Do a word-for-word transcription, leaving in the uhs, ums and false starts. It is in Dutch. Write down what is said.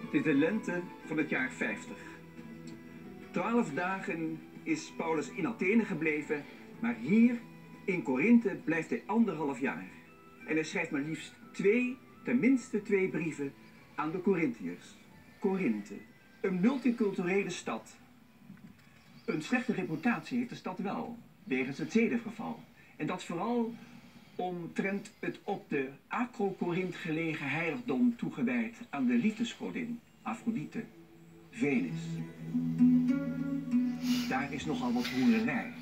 Het is de lente van het jaar vijftig. Twaalf dagen is Paulus in Athene gebleven, maar hier in Korinthe blijft hij anderhalf jaar. En hij schrijft maar liefst twee, tenminste twee brieven aan de Korintiërs. Korinthe, een multiculturele stad. Een slechte reputatie heeft de stad wel, wegens het zedenverval. En dat vooral omtrent het op de Acrocorint gelegen heiligdom toegewijd aan de liefdesgodin, Afrodite, Venus. Daar is nogal wat hoererij.